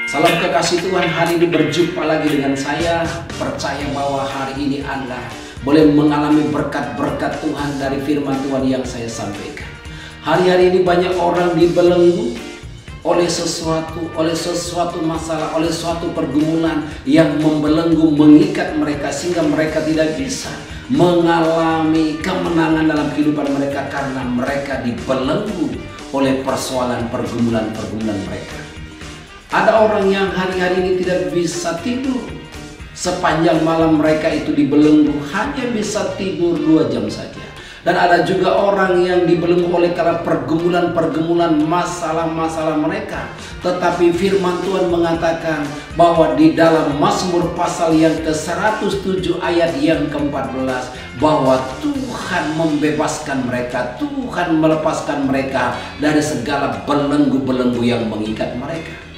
Salam kekasih Tuhan, hari ini berjumpa lagi dengan saya. Percaya bahwa hari ini Anda boleh mengalami berkat-berkat Tuhan dari firman Tuhan yang saya sampaikan. Hari-hari ini banyak orang dibelenggu oleh sesuatu masalah, oleh suatu pergumulan yang membelenggu, mengikat mereka sehingga mereka tidak bisa mengalami kemenangan dalam kehidupan mereka karena mereka dibelenggu oleh persoalan pergumulan mereka. Ada orang yang hari-hari ini tidak bisa tidur. Sepanjang malam mereka itu dibelenggu, hanya bisa tidur 2 jam saja. Dan ada juga orang yang dibelenggu oleh karena pergumulan masalah-masalah mereka. Tetapi firman Tuhan mengatakan bahwa di dalam Mazmur pasal yang ke-107 ayat yang ke-14, bahwa Tuhan membebaskan mereka, Tuhan melepaskan mereka dari segala belenggu-belenggu yang mengikat mereka.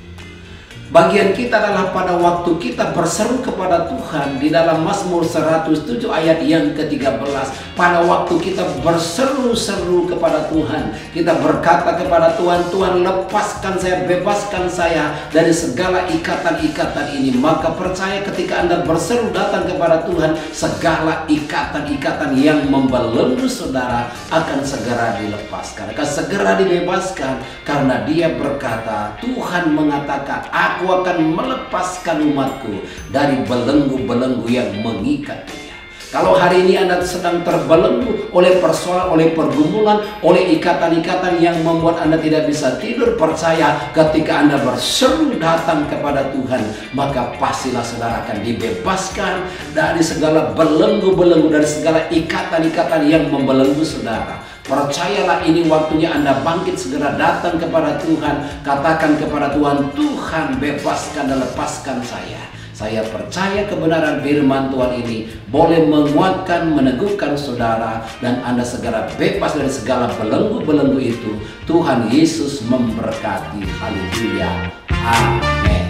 Bagian kita adalah pada waktu kita berseru kepada Tuhan di dalam Mazmur 107 ayat yang ke-13. Pada waktu kita berseru-seru kepada Tuhan, kita berkata kepada Tuhan, Tuhan lepaskan saya, bebaskan saya dari segala ikatan-ikatan ini. Maka percaya ketika Anda berseru datang kepada Tuhan, segala ikatan-ikatan yang membelenggu saudara akan segera dilepaskan, akan segera dibebaskan. Karena Dia berkata, Tuhan mengatakan, aku akan melepaskan umatku dari belenggu-belenggu yang mengikat dia. Kalau hari ini Anda sedang terbelenggu oleh persoalan, oleh pergumulan, oleh ikatan-ikatan yang membuat Anda tidak bisa tidur, percaya ketika Anda berseru datang kepada Tuhan, maka pastilah saudara akan dibebaskan dari segala belenggu-belenggu, dari segala ikatan-ikatan yang membelenggu saudara. Percayalah, ini waktunya Anda bangkit, segera datang kepada Tuhan. Katakan kepada Tuhan, Tuhan bebaskan dan lepaskan saya. Saya percaya kebenaran firman Tuhan ini boleh menguatkan, meneguhkan saudara, dan Anda segera bebas dari segala belenggu-belenggu itu. Tuhan Yesus memberkati. Haleluya. Amin.